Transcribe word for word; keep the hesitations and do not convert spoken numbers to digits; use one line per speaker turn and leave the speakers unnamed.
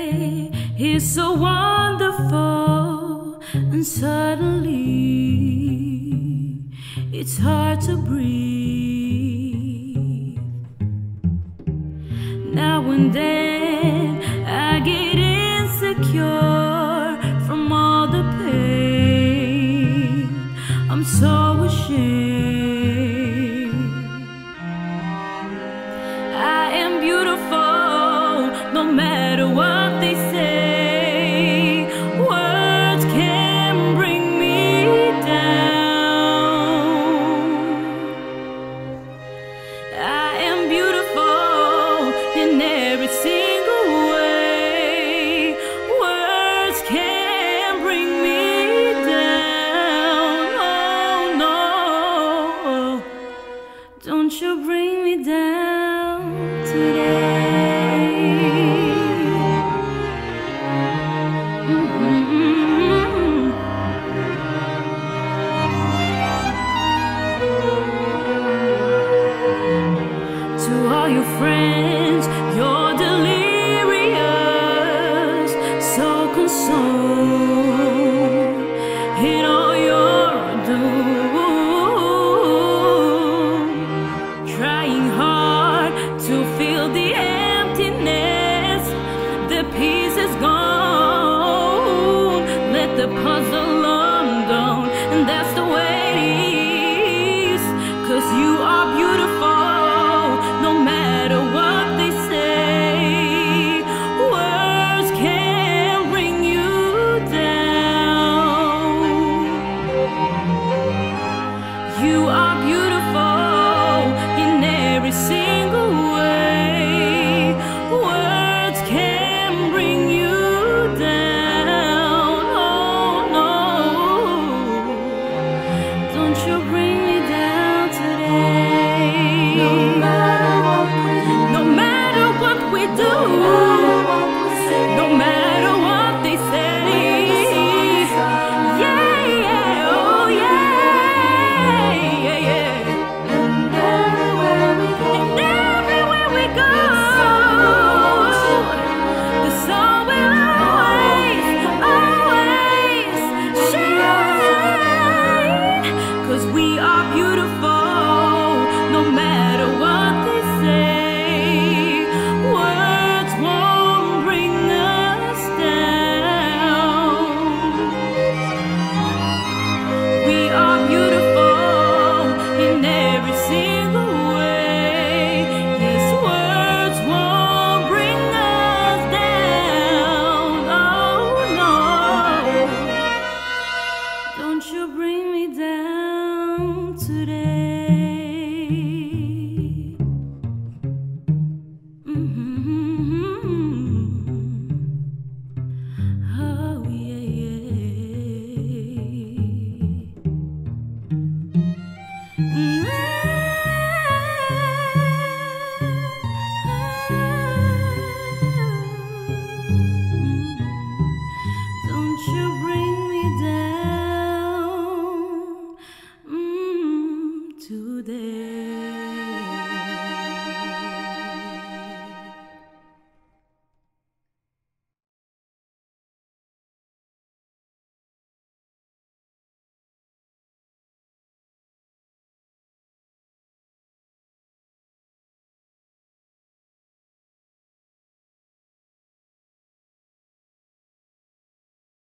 day is so wonderful, and suddenly it's hard to breathe. Now and then I get insecure from all the pain. I'm so ashamed. I am beautiful no matter what they say. Words can bring me down. I am beautiful in every single way. Words can bring me down. Oh no, don't you bring me down today. Mm-hmm. To all your friends, you're delirious, so consumed in all your doom, trying hard to fill the emptiness. The piece is gone. Let the puzzle undone, and that's the way it is. 'Cause you are beautiful no matter what they say. Words can bring you down. You are beautiful in every single way. Words can bring you down. Oh no, don't you bring me down today. No matter what we do, no matter what we do, no matter what they say. Yeah, yeah, oh yeah, yeah, yeah. And everywhere we go, and everywhere we go, the sun will always, always shine. 'Cause we are beautiful no matter what they say. Words won't bring us down. We are beautiful in every single way. Yes, words won't bring us down. Oh no, don't you bring me down today. Mm-hmm. Oh yeah, yeah. Don't you bring me down mm, today.